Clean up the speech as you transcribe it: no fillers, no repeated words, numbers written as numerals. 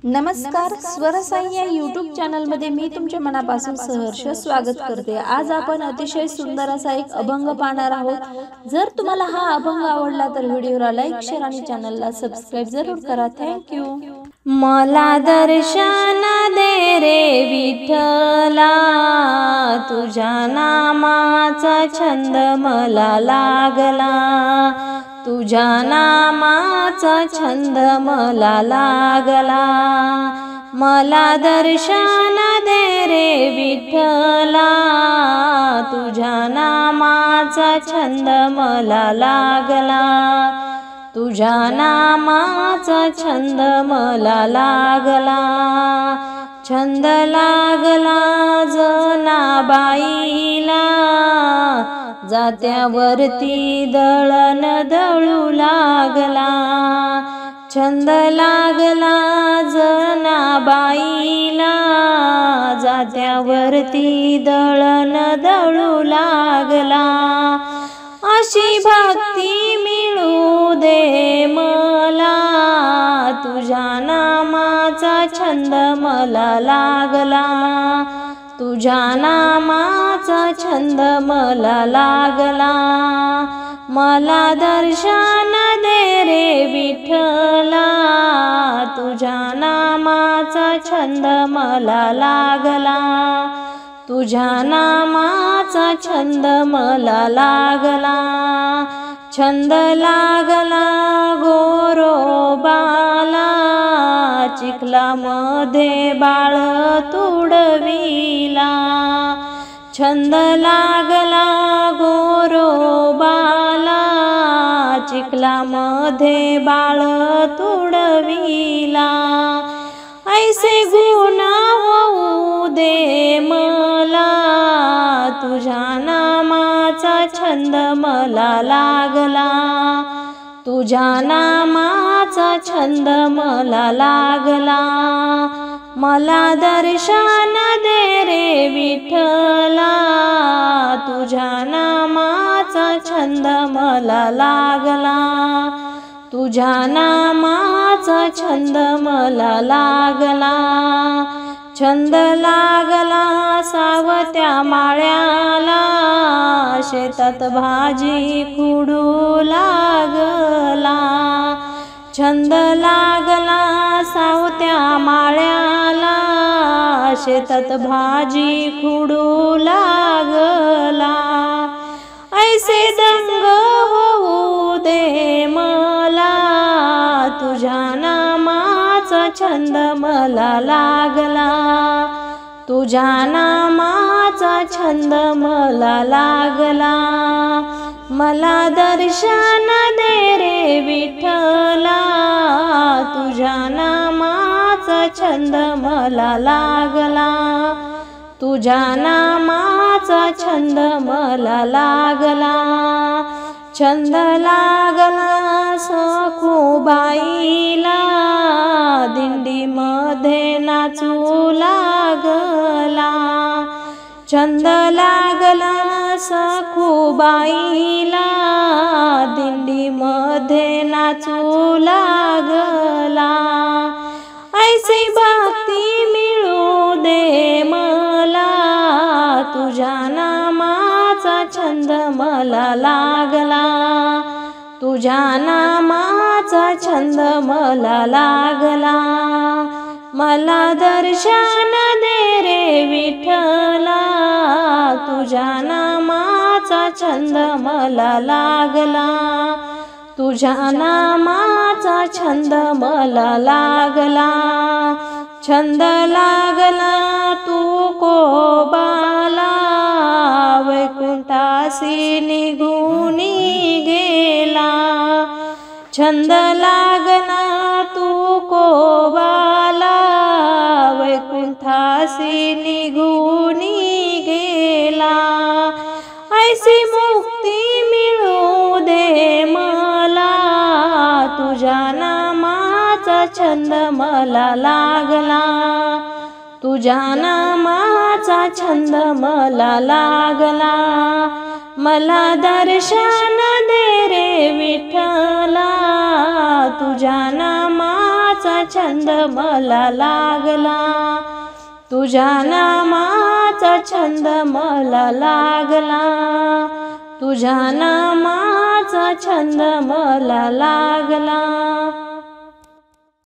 नमस्कार, स्वरसाई या यूट्यूब चॅनलमध्ये मी तुमच्या मनापासून सहर्ष स्वागत करते। आज आपण अतिशय सुंदर असा एक अभंग पाहणार आहोत। जर तुम्हाला हा अभंग आवडला तर व्हिडिओला लाईक, शेअर आणि चॅनलला सबस्क्राइब जरूर करा। Thank you. मला दर्शन दे रे विठ्ठला, तुझ्या नामाचा छंद मला लागला, तुझ्या नामाचा छंद मला लागला। मला दर्शन दे रे विठ्ठला, तुझ्या नामाचा छंद मला लागला, तुझ्या नामाचा छंद मला लागला। छंद लागला जनाबाईला, जात्यावरती दळण दळू लागला। छंद लागला जनाबाईला, जात्यावरती दळण दळू लागला। अशी भक्ती मिळू दे मला, तुझ्या नामाचा छंद मला लागला, तुझ्या नामाचा छंद मला लागला। मला दर्शन दे रे विठ्ठला, तुझ्या नामाचा छंद मला लागला, तुझ्या नामाचा छंद मला लागला। छंद लागला गोरोबाला, चिखलामध्ये बाळ तुडविला। छंद लागला गोरोबाला, चिखलामध्ये बाळ तुडविला। ऐसे गुण होऊ दे मला, तुझ्या नामाचा छंद मला लागला, तुझ्या नामाचा छंद मला लागला। मला दर्शन दे रे विठ्ठला, तुझ्या नामाचा छंद मला लागला, तुझ्या नामाचा छंद मला लागला। छंद लागला सावत्या माळ्याला, शेतात भाजी खुडू लागला। छंद लागला सावत्या माळ्याला, शेतात भाजी खुडू लागला। ऐसे दंग होऊ दे मला, तुझ्या नामाचा छंद मला लागला, तुझ्या नामाचा छंद मला लागला। मला दर्शन दे रे विठ्ठला, तुझ्या नामाचा छंद मला लागला, तुझ्या नामाचा छंद मला लागला। छंद लागला सखूबाईला, दिंडीमध्ये नाचू लागला। छंद लागला सखूबाईला, दिंडीमध्ये नाचू लागला। ऐसी भक्ती मिळू दे मला, तुझ्या नामाचा छंद मला लागला, तुझ्या नामाचा छंद मला लागला। मला दर्शन दे रे विठ्ठला, तुझ्या नामाचा छंद मला लागला, तुझ्या नामाचा छंद मला लागला। छंद लागला तुकोबाला, वैकुंठासी निघून गेला। छंद लागला तुकोबाला, वैकुंठासी निघून गेला। ऐसी मुक्ती मिळू दे मला, तुझ्या नामाचा छंद मला लागला, तुझ्या नामाचा छंद मला लागला। मला दर्शन दे रे विठ्ठला, तुझ्या नामाचा नामाचा छंद मला लागला, तुझ्या नामाचा छंद मला लागला, तुझ्या नामाचा छंद मला लागला.